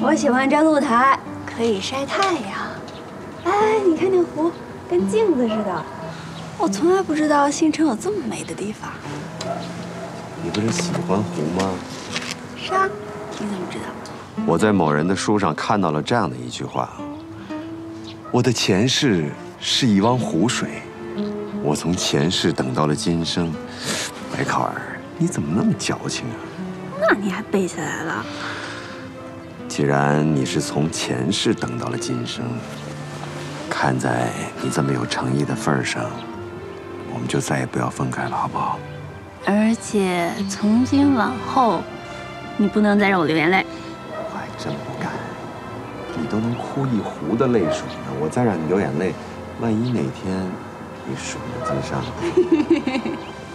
我喜欢这露台，可以晒太阳。哎，你看那湖，跟镜子似的。我从来不知道新城有这么美的地方。 你不是喜欢湖吗？ 是啊，你怎么知道？ 我在某人的书上看到了这样的一句话：我的前世是一汪湖水，我从前世等到了今生。白考儿，你怎么那么矫情啊？ 那你还背下来了？ 既然你是从前世等到了今生，看在你这么有诚意的份上，我们就再也不要分开了，好不好？ 而且从今往后，你不能再让我流眼泪。 我还真不敢。你都能哭一湖的泪水了，我再让你流眼泪，万一哪天你水落金山。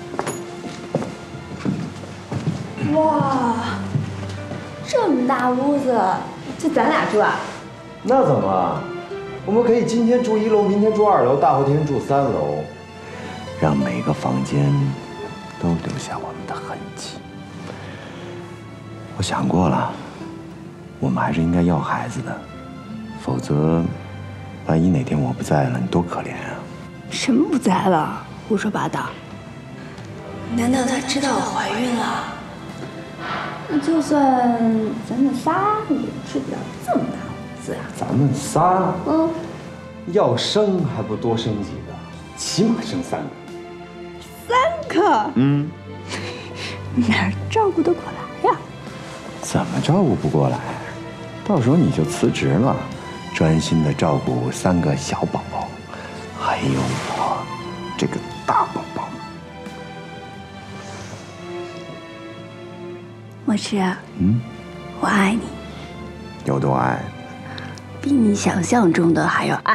哇，这么大屋子，就咱俩住啊？ 那怎么？我们可以今天住1楼，明天住2楼，大后天住3楼，让每个房间都留下我们的痕迹。我想过了，我们还是应该要孩子的，否则，万一哪天我不在了，你多可怜啊！ 什么不在了？胡说八道！难道他知道我怀孕了？那就算咱们仨也住不了这么大屋子啊。 咱们仨，要生还不多生几个，起码生3个。 3个？哪儿照顾得过来呀？ 怎么照顾不过来？到时候你就辞职了，专心的照顾3个小宝宝，还有我这个大宝宝。 墨池，我爱你， 有多爱？ 比你想象中的还要爱。